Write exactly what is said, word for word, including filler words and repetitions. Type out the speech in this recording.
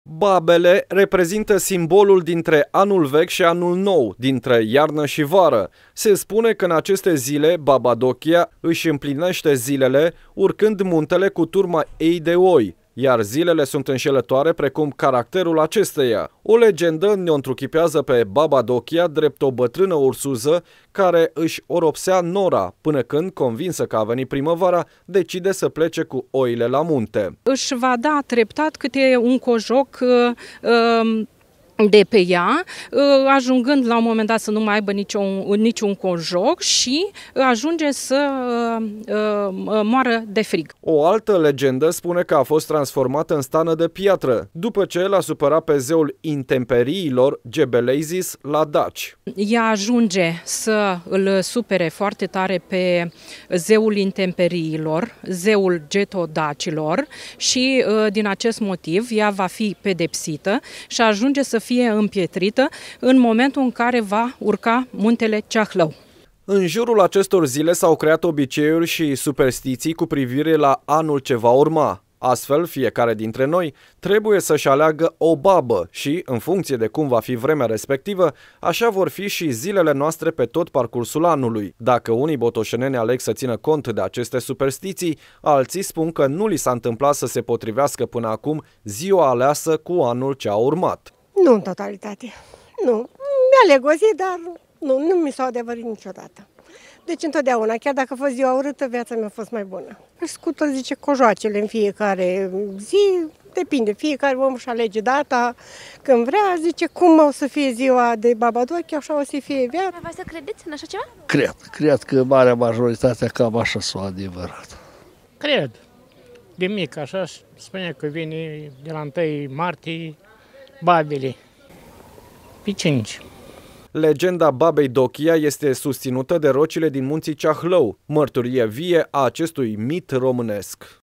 Babele reprezintă simbolul dintre anul vechi și anul nou, dintre iarnă și vară. Se spune că în aceste zile Baba Dochia își împlinește zilele urcând muntele cu turma ei de oi, iar zilele sunt înșelătoare precum caracterul acesteia. O legendă ne-o întruchipează pe Baba Dochia drept o bătrână ursuză care își oropsea nora, până când, convinsă că a venit primăvara, decide să plece cu oile la munte. Își va da treptat câte un cojoc uh, de pe ea, ajungând la un moment dat să nu mai aibă niciun, niciun cojoc și ajunge să uh, moară de frig. O altă legendă spune că a fost transformată în stană de piatră, după ce l-a supărat pe zeul intemperiilor, Gebeleizis, la daci. Ea ajunge să îl supere foarte tare pe zeul intemperiilor, zeul getodacilor și uh, din acest motiv ea va fi pedepsită și ajunge să fie împietrită în momentul în care va urca muntele Ceahlău. În jurul acestor zile s-au creat obiceiuri și superstiții cu privire la anul ce va urma. Astfel, fiecare dintre noi trebuie să-și aleagă o babă și, în funcție de cum va fi vremea respectivă, așa vor fi și zilele noastre pe tot parcursul anului. Dacă unii botoșeneni aleg să țină cont de aceste superstiții, alții spun că nu li s-a întâmplat să se potrivească până acum ziua aleasă cu anul ce a urmat. Nu în totalitate. Nu. Mi-aleg o zi, dar nu, nu mi s-au adevărat niciodată. Deci întotdeauna, chiar dacă a fost ziua urâtă, viața mea a fost mai bună. Scutul zice cojoacele în fiecare zi, depinde, fiecare om își alege data când vrea, zice cum o să fie ziua de Baba Dochia, așa o să fie viața. Voi să credeți în așa ceva? Cred, cred că marea majoritatea cam așa s-o adevărat. Cred. De mic, așa spune că vine de la întâi martie babele. Pe cinci. Legenda Babei Dochia este susținută de rocile din munții Ceahlău, mărturie vie a acestui mit românesc.